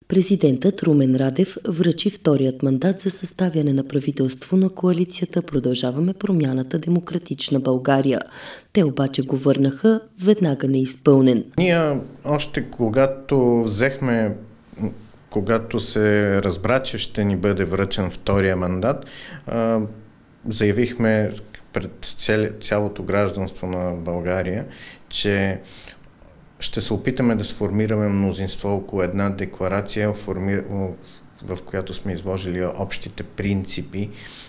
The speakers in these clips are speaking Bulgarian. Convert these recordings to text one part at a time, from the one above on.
Президентът Румен Радев връчи вторият мандат за съставяне на правителство на коалицията "Продължаваме промяната, Демократична България". Те обаче го върнаха веднага неизпълнен. Ние още когато се разбра, че ще ни бъде връчен втория мандат, заявихме пред цялото гражданство на България, че ще се опитаме да сформираме мнозинство около една декларация, в която сме изложили общите принципи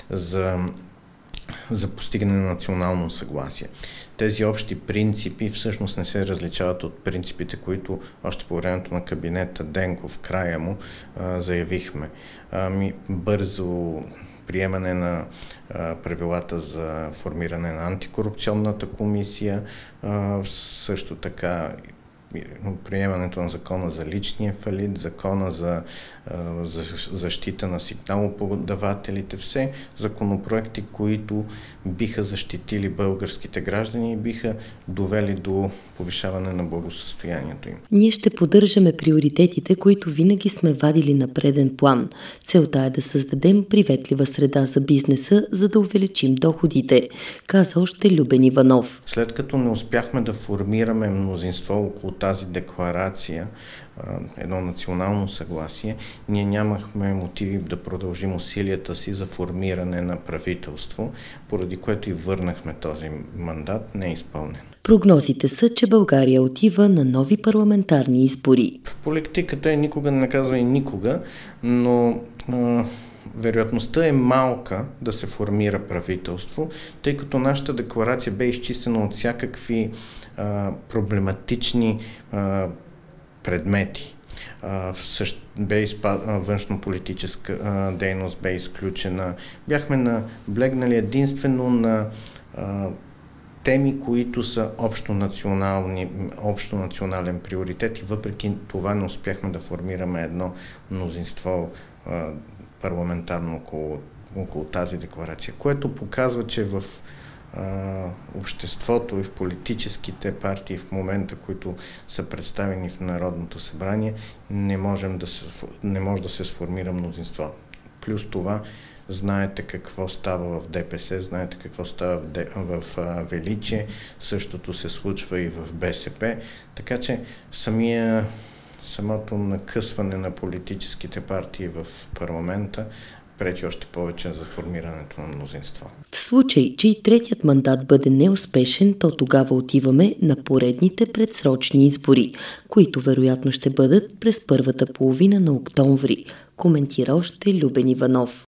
за постигане на национално съгласие. Тези общи принципи всъщност не се различават от принципите, които още по времето на кабинета Денков в края му заявихме. Бързо приемане на правилата за формиране на антикорупционната комисия, също така приемането на закона за личния фалит, закона за защита на сигналоподавателите, все законопроекти, които биха защитили българските граждани и биха довели до повишаване на благосъстоянието им. Ние ще поддържаме приоритетите, които винаги сме вадили на преден план. Целта е да създадем приветлива среда за бизнеса, за да увеличим доходите, каза още Любен Иванов. След като не успяхме да формираме мнозинство около тази декларация, едно национално съгласие, ние нямахме мотиви да продължим усилията си за формиране на правителство, поради което и върнахме този мандат неизпълнен. Прогнозите са, че България отива на нови парламентарни избори. В политиката никога не казва и никога, но вероятността е малка да се формира правителство, тъй като нашата декларация бе изчистена от всякакви проблематични предмети. Външнополитическа дейност бе изключена. Бяхме наблегнали единствено на теми, които са общо национален приоритет и въпреки това не успяхме да формираме едно мнозинство парламентарно около тази декларация, което показва, че в обществото и в политическите партии в момента, които са представени в Народното събрание, не може да се сформира мнозинство. Плюс това, знаете какво става в ДПС, знаете какво става в Величие, същото се случва и в БСП, така че самото накъсване на политическите партии в парламента пречи още повече за формирането на мнозинство. В случай, че и третият мандат бъде неуспешен, то тогава отиваме на поредните предсрочни избори, които вероятно ще бъдат през първата половина на октомври, коментира още Любен Иванов.